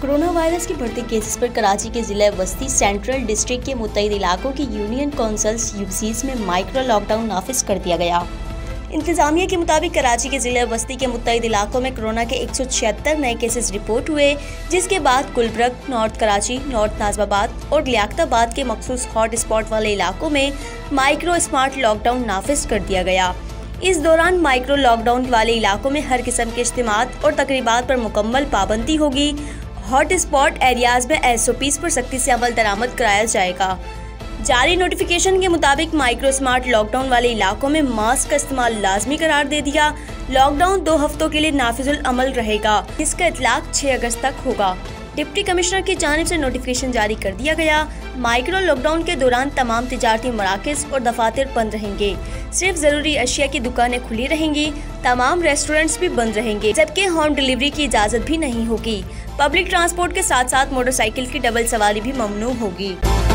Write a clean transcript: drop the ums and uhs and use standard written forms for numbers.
Corona virus के बढ़ते cases पर कराची के जिला बस्ती सेंट्रल डिस्ट्रिक्ट के मुत्तहिद इलाकों की यूनियन काउंसिल्स यूसीज में माइक्रो लॉकडाउन नाफिज कर दिया गया। इंतजामिया के मुताबिक कराची के जिला बस्ती के मुत्तहिद इलाकों में कोरोना के 176 नए केसेस रिपोर्ट हुए, जिसके बाद गुलबर्ग, नॉर्थ कराची, नॉर्थ नाजबाबाद और लियाकताबाद के मखसूस हॉट स्पॉट वाले इलाकों में माइक्रो स्मार्ट लॉकडाउन नाफिज कर दिया गया। इस दौरान माइक्रो लॉकडाउन वाले इलाकों में हर किस्म के इज्तिमात और तकरीबात पर मुकम्मल पाबंदी होगी। हॉट स्पॉट एरियाज में SOPs पर सख्ती से अमल दरामद कराया जाएगा। जारी नोटिफिकेशन के मुताबिक माइक्रो स्मार्ट लॉकडाउन वाले इलाकों में मास्क का इस्तेमाल लाजमी करार दे दिया। लॉकडाउन 2 हफ्तों के लिए नाफिजुल अमल रहेगा। इसका इतलाक 6 अगस्त तक होगा। डिप्टी कमिश्नर की जानिब से नोटिफिकेशन जारी कर दिया गया। माइक्रो लॉकडाउन के दौरान तमाम तिजारती मराकज़ और दफातर बंद रहेंगे। सिर्फ जरूरी अशिया की दुकानें खुली रहेंगी। तमाम रेस्टोरेंट्स भी बंद रहेंगे, जबकि होम डिलीवरी की इजाज़त भी नहीं होगी। पब्लिक ट्रांसपोर्ट के साथ साथ मोटरसाइकिल की डबल सवारी भी ममनू होगी।